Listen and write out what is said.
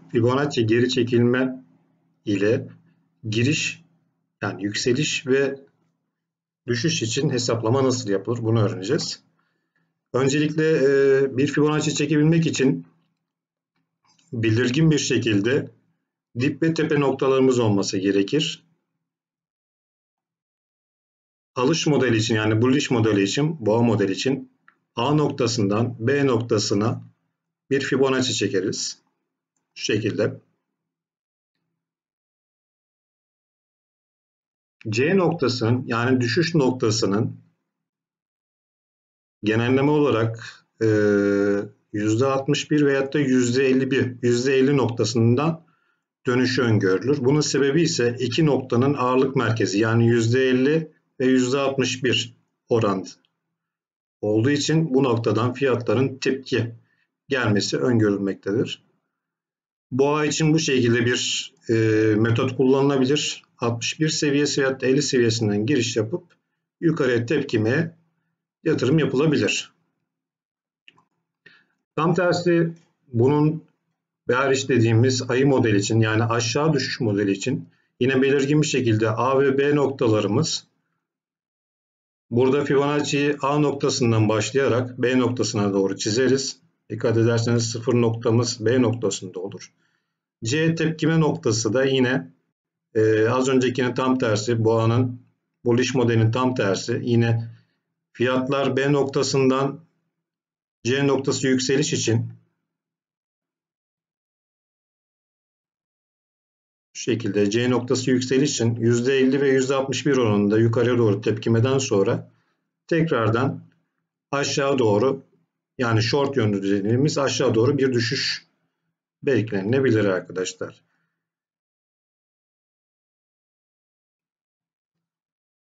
Fibonacci geri çekilme ile giriş, yani yükseliş ve düşüş için hesaplama nasıl yapılır? Bunu öğreneceğiz. Öncelikle bir Fibonacci çekebilmek için belirgin bir şekilde dip ve tepe noktalarımız olması gerekir. Alış modeli için, yani bullish modeli için, boğa modeli için A noktasından B noktasına bir Fibonacci çekeriz. Şu şekilde. C noktasının, yani düşüş noktasının genelleme olarak %61 veyahut da %50 noktasından dönüşü öngörülür. Bunun sebebi ise iki noktanın ağırlık merkezi, yani %50 ve %61 oranı olduğu için bu noktadan fiyatların tepki gelmesi öngörülmektedir. Boğa için bu şekilde bir metot kullanılabilir. 61 seviyesi veyahut da 50 seviyesinden giriş yapıp yukarıya tepkimeye yatırım yapılabilir. Tam tersi bunun bearish dediğimiz ayı modeli için, yani aşağı düşüş modeli için yine belirgin bir şekilde A ve B noktalarımız, burada Fibonacci'yi A noktasından başlayarak B noktasına doğru çizeriz. Dikkat ederseniz sıfır noktamız B noktasında olur. C tepkime noktası da yine az öncekinin tam tersi, boğanın bullish modelinin tam tersi. Yine fiyatlar B noktasından C noktası yükseliş için şu şekilde C noktası yükseliş için %50 ve %61 oranında yukarıya doğru tepkimeden sonra tekrardan aşağı doğru, yani short yönlü dediğimiz aşağı doğru bir düşüş beklenilebilir arkadaşlar.